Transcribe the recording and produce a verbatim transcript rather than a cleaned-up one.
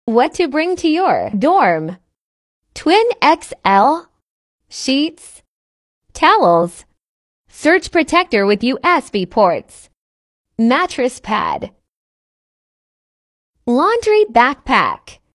What to bring to your dorm? Twin X L? Sheets? Towels? Surge protector with U S B ports. Mattress pad. Laundry backpack.